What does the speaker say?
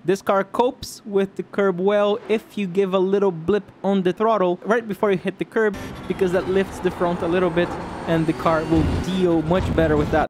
This car copes with the curb well if you give a little blip on the throttle right before you hit the curb, because that lifts the front a little bit and the car will deal much better with that.